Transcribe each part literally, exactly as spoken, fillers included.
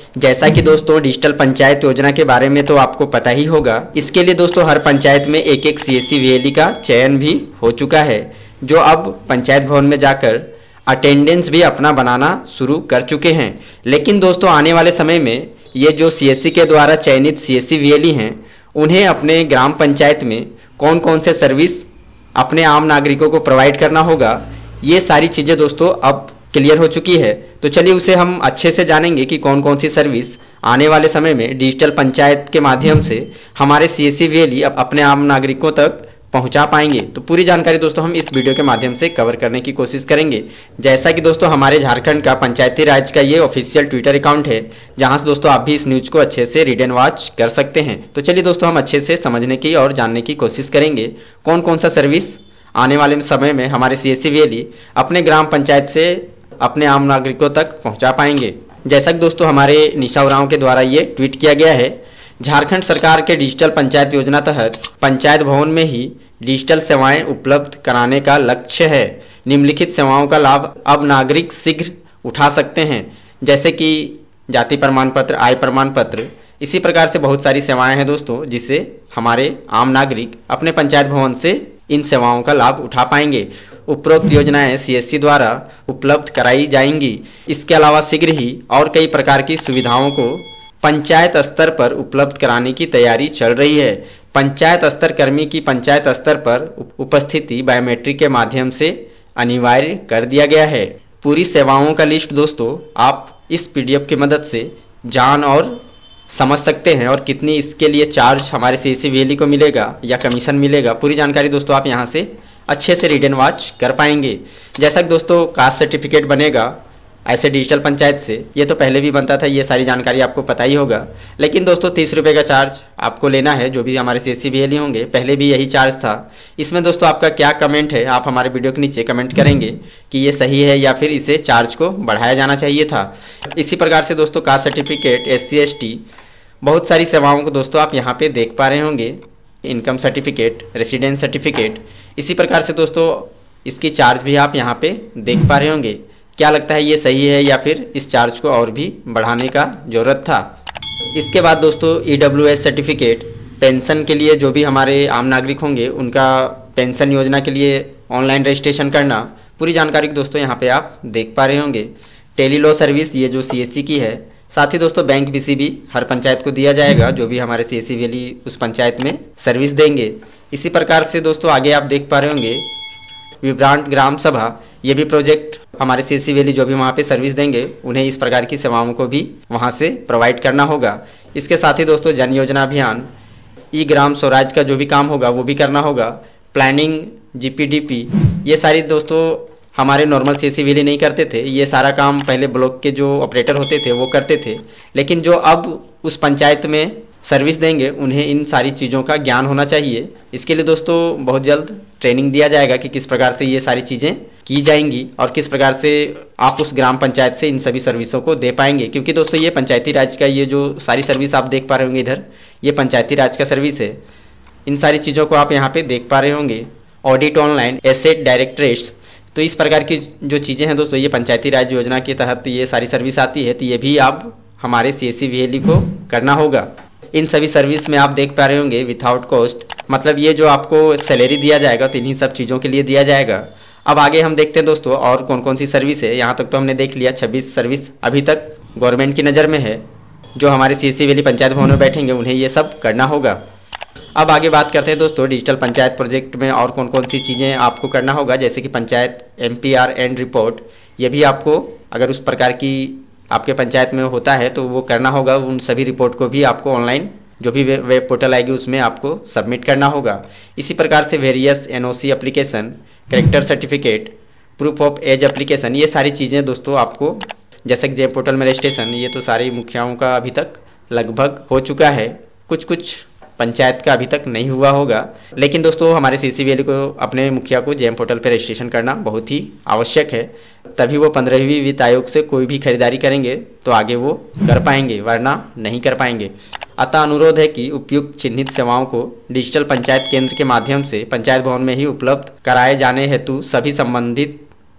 जैसा कि दोस्तों डिजिटल पंचायत योजना के बारे में तो आपको पता ही होगा। इसके लिए दोस्तों हर पंचायत में एक एक C S C V L E का चयन भी हो चुका है, जो अब पंचायत भवन में जाकर अटेंडेंस भी अपना बनाना शुरू कर चुके हैं। लेकिन दोस्तों आने वाले समय में ये जो सी एस सी के द्वारा चयनित C S C V L E हैं, उन्हें अपने ग्राम पंचायत में कौन कौन से सर्विस अपने आम नागरिकों को प्रोवाइड करना होगा, ये सारी चीज़ें दोस्तों अब क्लियर हो चुकी है। तो चलिए उसे हम अच्छे से जानेंगे कि कौन कौन सी सर्विस आने वाले समय में डिजिटल पंचायत के माध्यम से हमारे C S C V L E अपने आम नागरिकों तक पहुंचा पाएंगे। तो पूरी जानकारी दोस्तों हम इस वीडियो के माध्यम से कवर करने की कोशिश करेंगे। जैसा कि दोस्तों हमारे झारखंड का पंचायती राज का ये ऑफिशियल ट्विटर अकाउंट है, जहां से दोस्तों आप भी इस न्यूज़ को अच्छे से रीड एंड वॉच कर सकते हैं। तो चलिए दोस्तों हम अच्छे से समझने की और जानने की कोशिश करेंगे कौन कौन सा सर्विस आने वाले समय में हमारे C S C V L E अपने ग्राम पंचायत से अपने आम नागरिकों तक पहुंचा पाएंगे। जैसा कि दोस्तों हमारे निशा उरांव के द्वारा ये ट्वीट किया गया है, झारखंड सरकार के डिजिटल पंचायत योजना तहत पंचायत भवन में ही डिजिटल सेवाएं उपलब्ध कराने का लक्ष्य है। निम्नलिखित सेवाओं का लाभ अब नागरिक शीघ्र उठा सकते हैं, जैसे कि जाति प्रमाण पत्र, आय प्रमाण पत्र। इसी प्रकार से बहुत सारी सेवाएं हैं दोस्तों, जिससे हमारे आम नागरिक अपने पंचायत भवन से इन सेवाओं का लाभ उठा पाएंगे। उपरोक्त योजनाएं सी एस सी द्वारा उपलब्ध कराई जाएंगी। इसके अलावा शीघ्र ही और कई प्रकार की सुविधाओं को पंचायत स्तर पर उपलब्ध कराने की तैयारी चल रही है। पंचायत स्तर कर्मी की पंचायत स्तर पर उपस्थिति बायोमेट्रिक के माध्यम से अनिवार्य कर दिया गया है। पूरी सेवाओं का लिस्ट दोस्तों आप इस पी डी एफ की मदद से जान और समझ सकते हैं, और कितनी इसके लिए चार्ज हमारे C S C V L E को मिलेगा या कमीशन मिलेगा, पूरी जानकारी दोस्तों आप यहाँ से अच्छे से रीड एंड वॉच कर पाएंगे। जैसा कि दोस्तों कास्ट सर्टिफिकेट बनेगा ऐसे डिजिटल पंचायत से, ये तो पहले भी बनता था, ये सारी जानकारी आपको पता ही होगा। लेकिन दोस्तों तीस रुपये का चार्ज आपको लेना है, जो भी हमारे C S C V L E होंगे, पहले भी यही चार्ज था। इसमें दोस्तों आपका क्या कमेंट है, आप हमारे वीडियो के नीचे कमेंट करेंगे कि ये सही है या फिर इसे चार्ज को बढ़ाया जाना चाहिए था। इसी प्रकार से दोस्तों caste certificate, S C S T, बहुत सारी सेवाओं को दोस्तों आप यहाँ पे देख पा रहे होंगे। इनकम सर्टिफिकेट, रेसिडेंस सर्टिफिकेट, इसी प्रकार से दोस्तों इसकी चार्ज भी आप यहाँ पे देख पा रहे होंगे। क्या लगता है ये सही है या फिर इस चार्ज को और भी बढ़ाने का ज़रूरत था? इसके बाद दोस्तों E W S certificate, pension के लिए जो भी हमारे आम नागरिक होंगे उनका पेंशन योजना के लिए ऑनलाइन रजिस्ट्रेशन करना, पूरी जानकारी दोस्तों यहाँ पे आप देख पा रहे होंगे। टेली लॉ सर्विस, ये जो सी एस सी की है। साथ ही दोस्तों बैंक बी सी बी हर पंचायत को दिया जाएगा, जो भी हमारे C S C V L E उस पंचायत में सर्विस देंगे। इसी प्रकार से दोस्तों आगे आप देख पा रहे होंगे विभ्रांत ग्राम सभा, ये भी प्रोजेक्ट हमारे C S C V L E जो भी वहाँ पे सर्विस देंगे उन्हें इस प्रकार की सेवाओं को भी वहाँ से प्रोवाइड करना होगा। इसके साथ ही दोस्तों जन योजना अभियान, ई ग्राम स्वराज का जो भी काम होगा वो भी करना होगा। Planning, G P D P, ये सारी दोस्तों हमारे normal C S C V L E नहीं करते थे। ये सारा काम पहले ब्लॉक के जो ऑपरेटर होते थे वो करते थे, लेकिन जो अब उस पंचायत में सर्विस देंगे उन्हें इन सारी चीज़ों का ज्ञान होना चाहिए। इसके लिए दोस्तों बहुत जल्द ट्रेनिंग दिया जाएगा कि किस प्रकार से ये सारी चीज़ें की जाएंगी और किस प्रकार से आप उस ग्राम पंचायत से इन सभी सर्विसों को दे पाएंगे। क्योंकि दोस्तों ये पंचायती राज का ये जो सारी सर्विस आप देख पा रहे होंगे इधर, ये पंचायती राज का सर्विस है। इन सारी चीज़ों को आप यहाँ पे देख पा रहे होंगे। ऑडिट ऑनलाइन, एसेट डायरेक्टरेट्स, तो इस प्रकार की जो चीज़ें हैं दोस्तों ये पंचायती राज योजना के तहत ये सारी सर्विस आती है, तो ये भी आप हमारे C S C V L E को करना होगा। इन सभी सर्विस में आप देख पा रहे होंगे विथआउट कॉस्ट, मतलब ये जो आपको सैलरी दिया जाएगा तो इन्हीं सब चीज़ों के लिए दिया जाएगा। अब आगे हम देखते हैं दोस्तों और कौन कौन सी सर्विस है। यहाँ तक तो हमने देख लिया छब्बीस सर्विस अभी तक गवर्नमेंट की नज़र में है, जो हमारे C S C V L E panchayat भवन में बैठेंगे उन्हें ये सब करना होगा। अब आगे बात करते हैं दोस्तों डिजिटल पंचायत प्रोजेक्ट में और कौन कौन सी चीज़ें आपको करना होगा, जैसे कि panchayat M P R and report, ये भी आपको अगर उस प्रकार की आपके पंचायत में होता है तो वो करना होगा। उन सभी रिपोर्ट को भी आपको ऑनलाइन जो भी वेब पोर्टल आएगी उसमें आपको सबमिट करना होगा। इसी प्रकार से various N O C application, character certificate, proof of age application, ये सारी चीज़ें दोस्तों आपको, जैसे कि जेम पोर्टल में रजिस्ट्रेशन, ये तो सारे मुखियाओं का अभी तक लगभग हो चुका है। कुछ कुछ पंचायत का अभी तक नहीं हुआ होगा, लेकिन दोस्तों हमारे C S C V L E को अपने मुखिया को जेम पोर्टल पर रजिस्ट्रेशन करना बहुत ही आवश्यक है, तभी वो पंद्रहवीं वित्त आयोग से कोई भी खरीदारी करेंगे तो आगे वो कर पाएंगे, वरना नहीं कर पाएंगे। अतः अनुरोध है कि उपयुक्त चिन्हित सेवाओं को डिजिटल पंचायत केंद्र के माध्यम से पंचायत भवन में ही उपलब्ध कराए जाने हेतु सभी संबंधित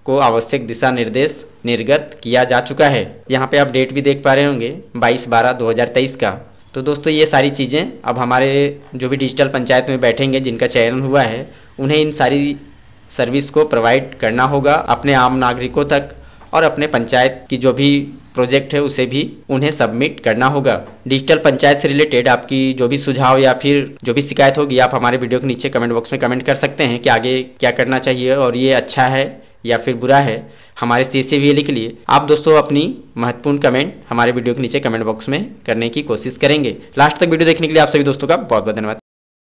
को आवश्यक दिशा निर्देश निर्गत किया जा चुका है। यहाँ पे आप डेट भी देख पा रहे होंगे बाईस बारह दो हज़ार तेईस का। तो दोस्तों ये सारी चीज़ें अब हमारे जो भी डिजिटल पंचायत में बैठेंगे, जिनका चयन हुआ है, उन्हें इन सारी सर्विस को प्रोवाइड करना होगा अपने आम नागरिकों तक, और अपने पंचायत की जो भी प्रोजेक्ट है उसे भी उन्हें सबमिट करना होगा। डिजिटल पंचायत से रिलेटेड आपकी जो भी सुझाव या फिर जो भी शिकायत होगी, आप हमारे वीडियो के नीचे कमेंट बॉक्स में कमेंट कर सकते हैं कि आगे क्या करना चाहिए और ये अच्छा है या फिर बुरा है हमारे सीएससी वीएलई के लिए। आप दोस्तों अपनी महत्वपूर्ण कमेंट हमारे वीडियो के नीचे कमेंट बॉक्स में करने की कोशिश करेंगे। लास्ट तक वीडियो देखने के लिए आप सभी दोस्तों का बहुत बहुत धन्यवाद।